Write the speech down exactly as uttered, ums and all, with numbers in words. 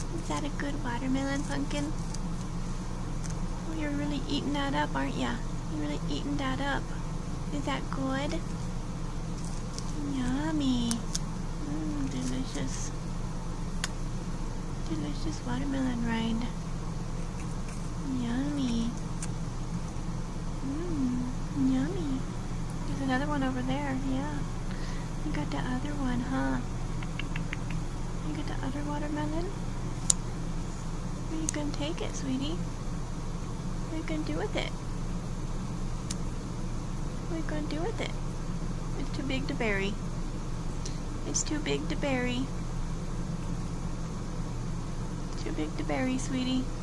Is that a good watermelon, Pumpkin? Oh, you're really eating that up, aren't ya? You're really eating that up. Is that good? Yummy. Mmm, delicious. Delicious watermelon rind. Yummy. Mmm, yummy. There's another one over there, yeah. You got the other one, huh? You got the other watermelon? Where you gonna take it, sweetie? What are you gonna do with it? What are you gonna do with it? It's too big to bury. It's too big to bury. Too big to bury, sweetie.